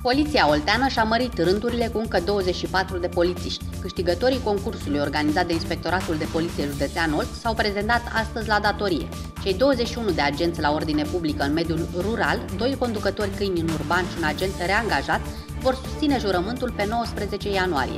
Poliția olteană și-a mărit rândurile cu încă 24 de polițiști. Câștigătorii concursului organizat de Inspectoratul de Poliție Județean Olt s-au prezentat astăzi la datorie. Cei 21 de agenți la ordine publică în mediul rural, 2 conducători câini în urban și un agent reangajat vor susține jurământul pe 19 ianuarie.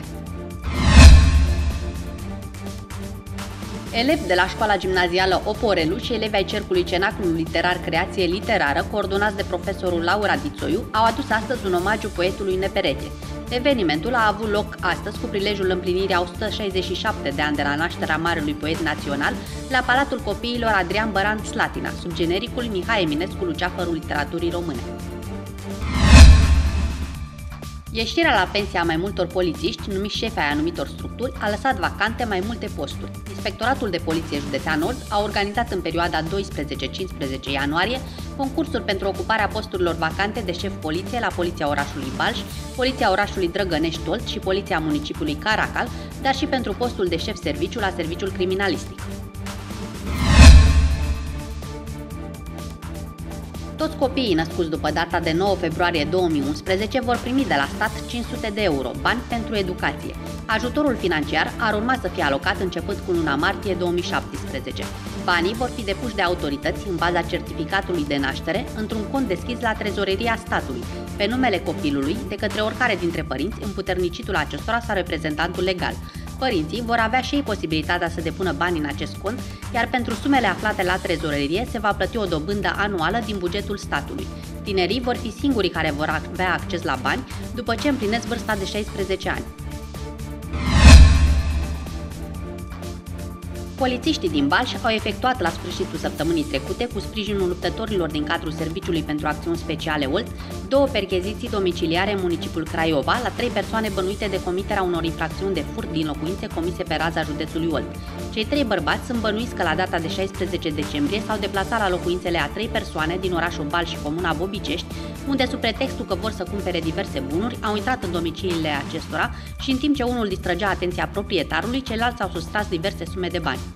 Elevi de la școala gimnazială Oporelu și elevi ai Cercului Cenaclului Literar Creație Literară, coordonați de profesorul Laura Dițoiu, au adus astăzi un omagiu poetului Neperete. Evenimentul a avut loc astăzi cu prilejul împlinirii a 167 de ani de la nașterea marelui poet național la Palatul Copiilor Adrian Băran Slatina, sub genericul Mihai Eminescu, Luceafărul literaturii române. Ieșirea la pensie a mai multor polițiști, numiți șefi ai anumitor structuri, a lăsat vacante mai multe posturi. Inspectoratul de Poliție Județean Olt a organizat în perioada 12-15 ianuarie concursuri pentru ocuparea posturilor vacante de șef poliție la Poliția orașului Balș, Poliția orașului Drăgănești Olt și Poliția municipiului Caracal, dar și pentru postul de șef serviciu la Serviciul Criminalistic. Toți copiii născuți după data de 9 februarie 2011 vor primi de la stat 500 de euro, bani pentru educație. Ajutorul financiar ar urma să fie alocat începând cu luna martie 2017. Banii vor fi depuși de autorități în baza certificatului de naștere într-un cont deschis la trezoreria statului, pe numele copilului, de către oricare dintre părinți, împuternicitul acestora sau reprezentantul legal. Părinții vor avea și ei posibilitatea să depună bani în acest cont, iar pentru sumele aflate la trezorerie se va plăti o dobândă anuală din bugetul statului. Tinerii vor fi singurii care vor avea acces la bani după ce împlinesc vârsta de 16 ani. Polițiștii din Balș au efectuat la sfârșitul săptămânii trecute, cu sprijinul luptătorilor din cadrul Serviciului pentru Acțiuni Speciale Olt, 2 percheziții domiciliare în municipiul Craiova la 3 persoane bănuite de comiterea unor infracțiuni de furt din locuințe comise pe raza județului Olt. Cei 3 bărbați sunt bănuiți că la data de 16 decembrie s-au deplasat la locuințele a 3 persoane din orașul Balș și comuna Bobicești, unde sub pretextul că vor să cumpere diverse bunuri, au intrat în domiciliile acestora și în timp ce unul distrăgea atenția proprietarului, ceilalți au sustras diverse sume de bani.